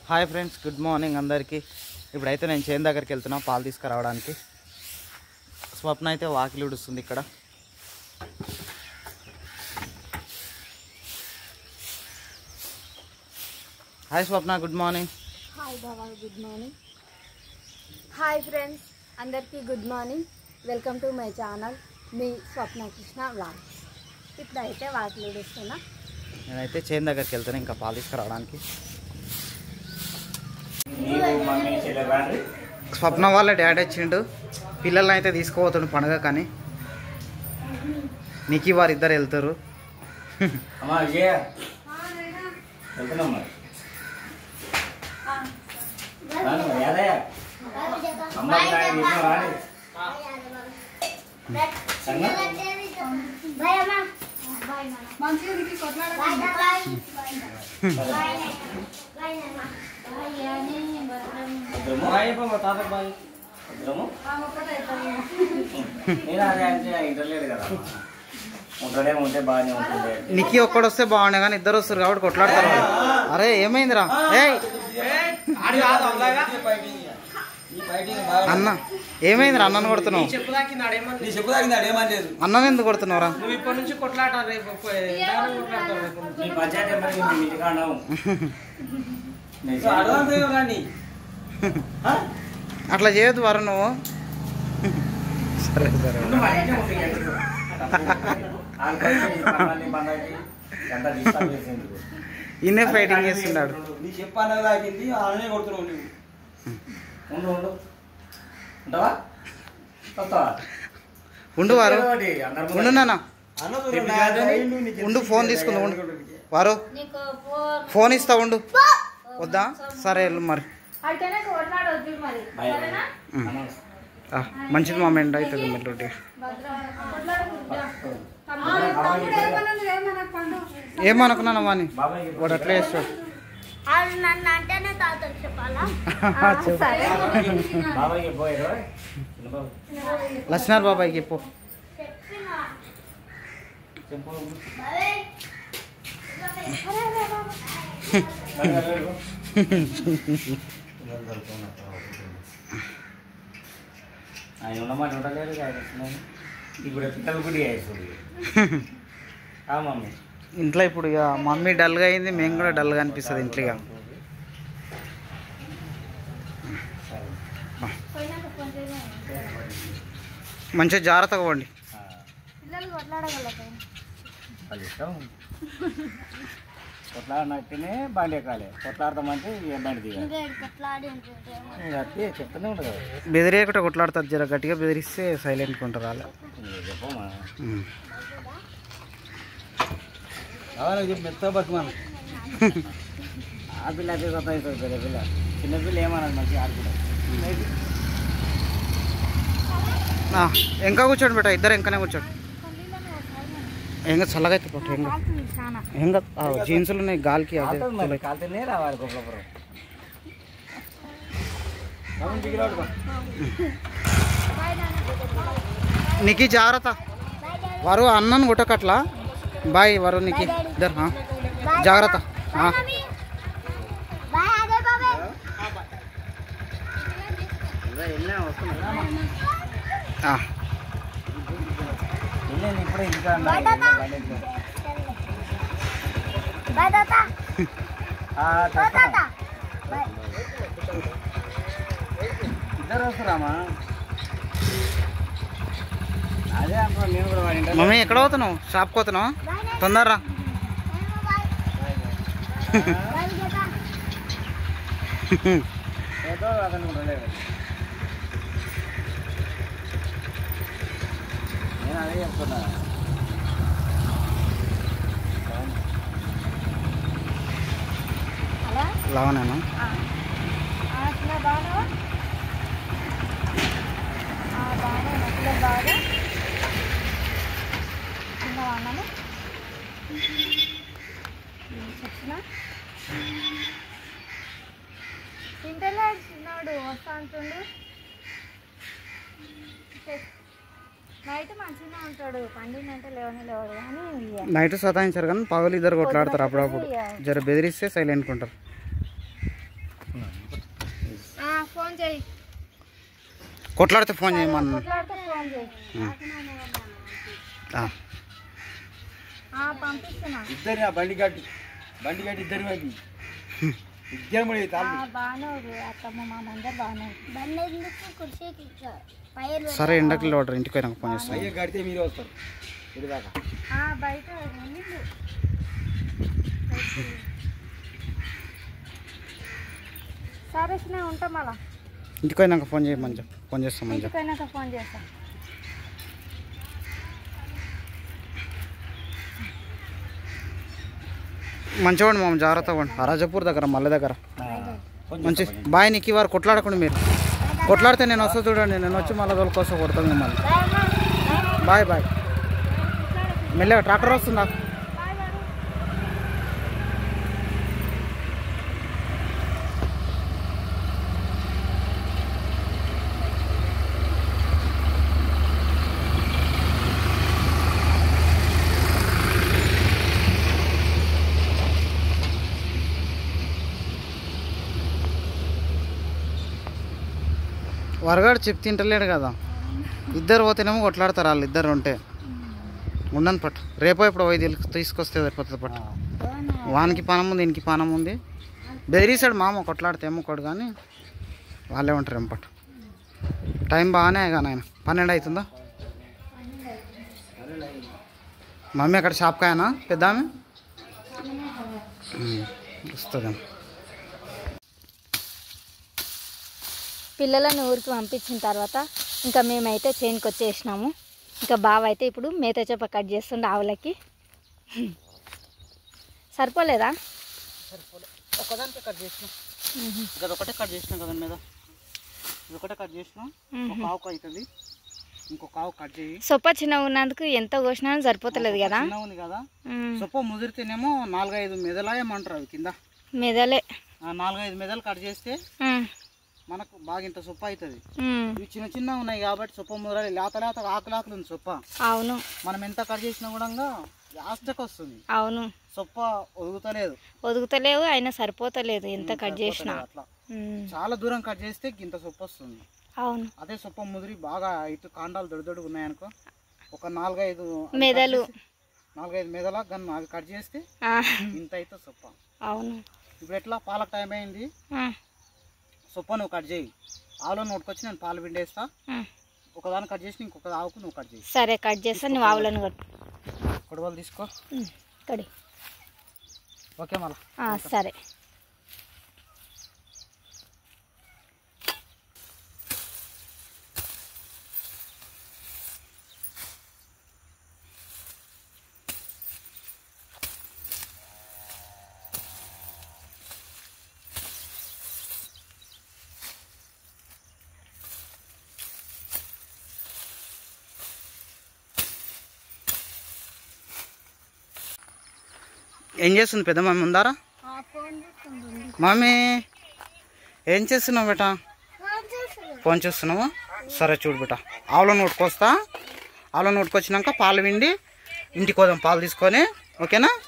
Hi friends, good morning అందరికీ. ఇప్పుడైతే నేను చేను దగ్గరికి వెళ్తున్నా పాలు తీసుకురావడానికి. స్వప్న అయితే వాకిలి ఉడుస్తుంది ఇక్కడ. Hi Swapna, good morning. Hi Baba, good morning. Hi friends అందరికీ good morning. Welcome to my channel, మీ స్వప్న కృష్ణ వ్లాగ్స్. ఇప్పుడైతే వాకిలి ఉడుస్తున్నా. నేనైతే చేను దగ్గరికి వెళ్తాను ఇంకా పాలు తీసుకురావడానికి. స్వప్న వాళ్ళ డాడీ వచ్చిండు, పిల్లల్ని అయితే తీసుకుపోతుండు పండుగ. కానీ నీకు వారిద్దరు వెళ్తారు. నీకు ఒక్కడొస్తే బాగుండే కానీ ఇద్దరు వస్తారు కాబట్టి కొట్లాడతారు. అరే ఏమైందిరా? అన్న ఏమైందిరా? అన్నను కొడుతున్నావు? అన్నం ఎందుకు కొడుతున్నావురా? అట్లా చేయొద్దు వరు నువ్వు. సరే సరే. ఇన్నే ఫైటింగ్ చేస్తున్నాడు. ఉండు వారు, ఉండు నాన్న, ఉండు. ఫోన్ తీసుకుందా ఉండు వారు, ఫోన్ ఇస్తా ఉండు. వద్దా? సరే వెళ్ళు మరి. మంచిది మా మెండ అవుతుంది మెల్లొట్టి. ఏమనుకున్నాను వాని, వాడు అట్లా చేస్తాడు. లక్ష్మణ్ బాబాయ్కి చెప్పు. ఆయన ఉన్నమాట ఉండలేదు. ఇప్పుడు పిల్లలు కూడా మమ్మీ ఇంట్లో ఇప్పుడు ఇక మమ్మీ డల్గా అయింది, మేము కూడా డల్గా అనిపిస్తుంది ఇంట్లో. ఇక మంచిగా జాగ్రత్తగా పోండి. వాళ్ళు ఇష్టం. కొట్లాడినట్టునే బండి ఎక్కాలి, కొట్లాడతామంటే బండి దిగాలి. చెప్తూనే ఉంటుంది. బెదిరియకుండా కొట్లాడతారు. జర గట్టిగా బెదిరిస్తే సైలెంట్గా ఉంటారు వాళ్ళు. చెప్పమ్మా, మెత్త బతుమాను. ఆ పిల్ల అదే కొత్త అవుతుంది. పెద్ద పిల్ల, చిన్నపిల్ల ఏమన్నది మంచిగా ఆడుకుంటారు. ఇంకా కూర్చోండి బేట, ఇద్దరు ఇంకనే కూర్చోండి. ఏం చల్లగా అయితే పట్టు. ఏం జీన్సులు ఉన్నాయి గాలికి. కాలుతూనే రావాలి గొప్పపురం. నీకు జాగ్రత్త వారు, అన్నను కొట్టకట్లా. బాయ్ వరు, నీకు ఇద్దరు జాగ్రత్త. ఇప్పుడు ఇంకా ఇద్దరు వస్తారామా? అదే అప్పుడు నేను కూడా వాడి. మమ్మీ ఎక్కడ పోతున్నావు? షాప్కి పోతున్నావా? తొందరరా. ఏదో అతను కూడా లేదు. నేను అదే చెప్తున్నా. లావనేనా? ఇంటర్నెట్ చిన్నాడు వస్తా అంటుండు. నైట్ మంచిగా ఉంటాడు, పండిందంటే లేవని లేవడు కానీ నైట్ సతాయించారు కానీ పగలు ఇద్దరు కొట్లాడతారు అప్పుడప్పుడు. జర బెదిరిస్తే సైలెంట్గా ఉంటారు. ఫోన్ చేయి, కొట్లాడితే ఫోన్ చేయమన్నా. కొట్లాడితే ఫోన్ చేయి. పంపిస్తున్నా. ఇద్దరు బండి గట్టి ఇద్దరు బాగానే అత్తమ్మ మామ అందరు బాగానే. సరే ఎండకి లోటర్ ఇంటికి పోయినాక ఫోన్ చేస్తాను. కడితే మీరు వస్తారు ఇదిదాకా బయట. సరే ఉంటాం అలా. ఇంటికి పోయినాక ఫోన్ చేయమని ఫోన్ చేస్తాం. ఇంటికి పోయినాక ఫోన్ చేస్తాం. మంచిగా ఉండి మామ, జాగ్రత్తగా ఉండి. రాజపూర్ దగ్గర మల్లె దగ్గర మంచి బాయ్. నీకు వారు కొట్లాడకండి, మీరు కొట్లాడితే నేను వస్తా చూడండి. నేను వచ్చి మళ్ళీ తోలుకొస్తా, కొడతాను మిమ్మల్ని. Bye bye. మెల్లగా ట్రాక్టర్ వస్తుందా? వరగాడు చెప్పి తింటలేడు కదా. ఇద్దరు పోతేనేమో కొట్లాడతారు, వాళ్ళు ఇద్దరు ఉంటే. ఉండను పట్టు, రేపో ఇప్పుడు పోయి తీసుకొస్తే సరిపోతుంది పట్టు. వానికి పానం ఉంది, దీనికి పానం ఉంది. బెదిరిస్తాడు మామ కొట్లాడితే ఏమో కొడు, కానీ వాళ్ళే ఉంటారు ఏం పట్టు. టైం బాగానే కానీ ఆయన 12 అవుతుందా? మమ్మీ అక్కడ షాప్ కాయనా పెద్ద ఆమె వస్తుంది. పిల్లలను ఊరికి పంపించిన తర్వాత ఇంకా మేమైతే చేనుకి వచ్చేసినాము. ఇంకా బావ అయితే ఇప్పుడు మేత చేప కట్ చేస్తుండే ఆవులకి. సరిపోలేదా? ఒకదానికి కట్ చేసినాం, ఒకటే కట్ చేసినాం కదా మీద. ఒకటే కట్ చేసినాం, ఒక ఆవుకు అవుతుంది, ఇంకొక ఆవు కట్ చేయి. సొప్ప చిన్నగా ఉన్నందుకు ఎంత కోసినా సరిపోతలేదు కదా. చిన్నగా ఉంది కదా. సొప్ప ముదిరితేనేమో 4-5 మెదలా ఏమంటారు అవి కింద మెదలే. 4-5 మెదలు కట్ చేస్తే మనకు బాగా ఇంత సొప్ప అవుతుంది. ఇవి చిన్న చిన్న ఉన్నాయి కాబట్టి సొప్ప ముదరాలి. లేత ఆకులాకులు ఉంది సొప్ప. అవును, మనం ఎంత కట్ చేసినా కూడా లాస్ట్కి వస్తుంది. అవును, సొప్ప ఒదుగుతలేవు, అయినా సరిపోతలేదు ఎంత కట్ చేసినా. అట్లా చాలా దూరం కట్ చేస్తే ఇంత సొప్ప వస్తుంది. అవును, అదే సొప్ప ముదిరి బాగా ఇటు కాండాలు దొడ్డు ఉన్నాయనుకో, ఒక 4-5 మెదలు 4-5 మెదల గన్ను అవి కట్ చేస్తే ఇంత అయితే సొప్ప. అవును. ఇప్పుడు ఎట్లా పాలకు టైం అయింది, సొప్ప నువ్వు కట్ చేయి. ఆవులో నోటుకొచ్చి నేను పాలు పిండేస్తా. ఒకదాన్ని కట్ చేసి ఇంకొక ఆవుకు నువ్వు కట్ చేయి. సరే కట్ చేస్తా. నువ్వు ఆవులను కట్టు. కొడవలు తీసుకో కడి. ఓకే మళ్ళా. సరే. ఏం చేస్తుంది పెద్ద మమ్మీ ఉందారా? మమ్మీ ఏం చేస్తున్నావు బేటా? ఫోన్ చూస్తున్నావా? సరే చూడు బేటా, ఆవులో నోటుకొస్తా. ఆవులో నోటుకొచ్చినాక పాలు పిండి ఇంటికి పోదాం పాలు తీసుకొని. ఓకేనా?